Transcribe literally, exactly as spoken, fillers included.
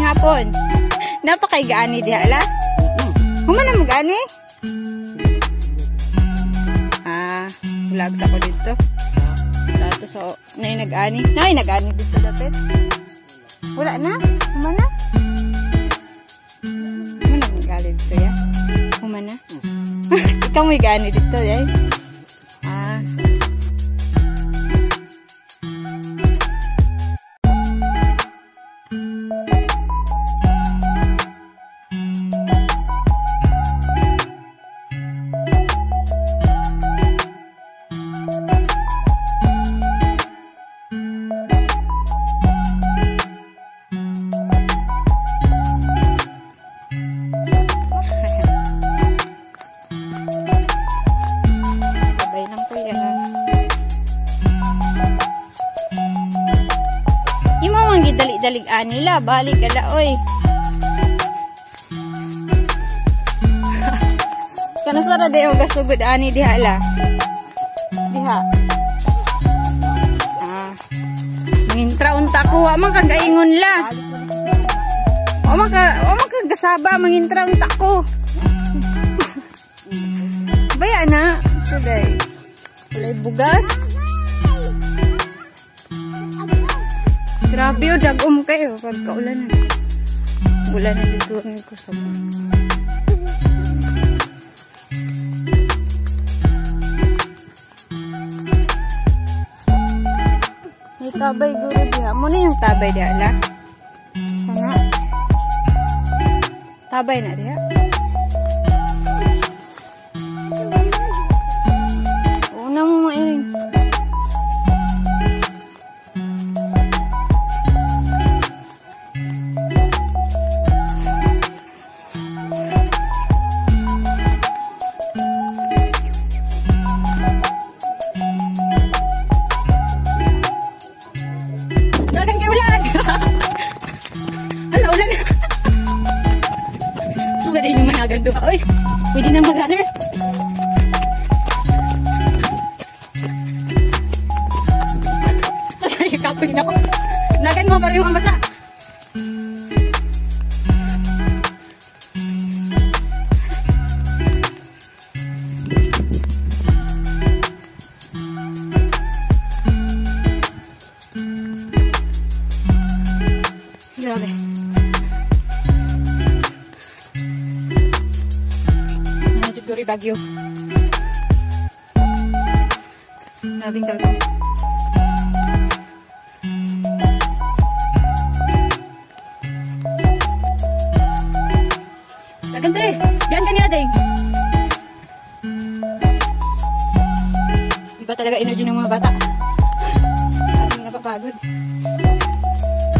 hapon. Napakay gaani di hala. Human na mag-ani? Ah, vlogs ako dito. Tapos so, na yung nag-ani. Na yung nag-ani dito dapat. Wala na? Human na? Human na mag-ani dito ya? Human na? Ikaw mo mag-ani dito ya? Ah. Dalig anila, balik ala oy. Kana sara dayo gasugod ani diha la. Diha. Ah. Mangintra unta ko wa man kagaingon la. O man ka, o man ka gasaba mangintra unta ko. Baya na, today. Walay bugas. Grabe o, dagom kayo pagkaulan na. Ulan na dito ko sa mga. May tabay guro diha. Muna yung tabay diha la. Sana. Tabay na diha. Una mo mairing. Oy, pwede na mag-runner. Kapulin ako. Nagan mo pareho ang basa. Grabe. Duri Bagyo. Labing dagat. Dagante, diyan ka niya ding. Iba talaga energy ng mga bata. Ating napapagod.